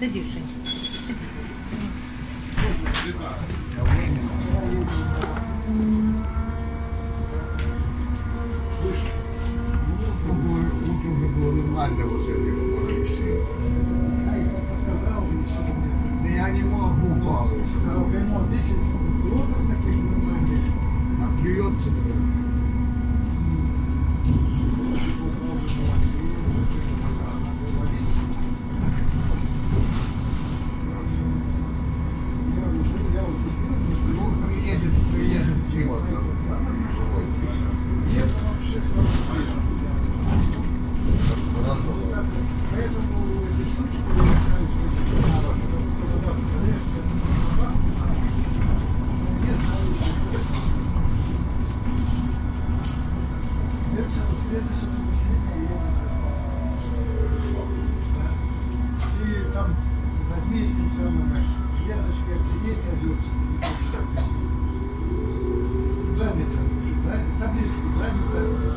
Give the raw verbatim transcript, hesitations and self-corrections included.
Сидівши. Утром уже было нормально вот с этого можно вести. А и как-то сказал, Я не могу, Павел. сказал, прямо десять лодок таких нормальных. Наплюется. Ну, приедет, приедет дело. Она называется. Нет, вообще поэтому эти штучки я знаю, что потому что когда в лес, не знаю, это следующее воскресенье и там вместе в самом веточке отсидеть озерца. Занято, табличку занято.